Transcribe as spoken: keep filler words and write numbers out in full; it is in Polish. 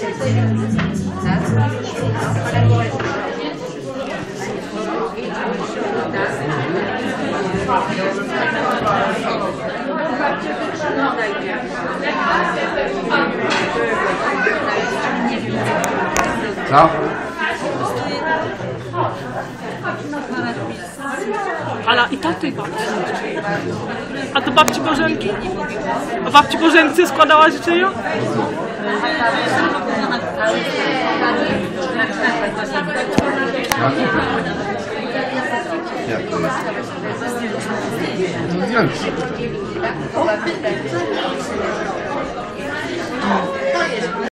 Co? Ala, i taty i babci. A do babci Bożenki? A babci Bożence składała życzenia? Jak to jest? No,